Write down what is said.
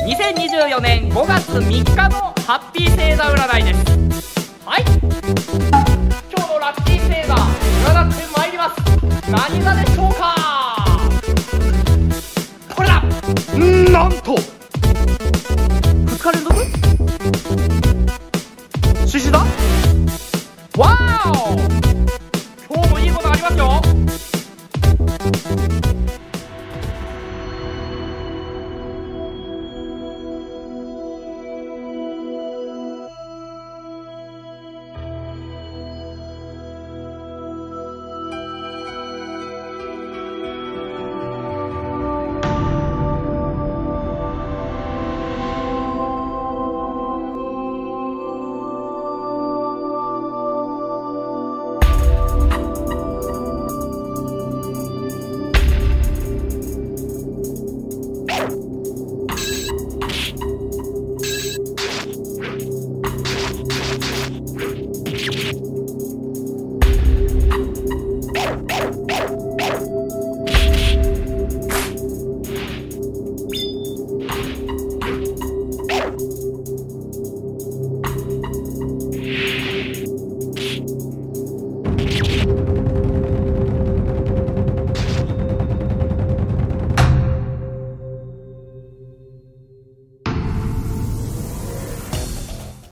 2024年5月3日のハッピー星座占いです。はい、今日のラッキー星座占ってまいります。何座でしょうか。これだ。なんと2日連続獅子座。わーお、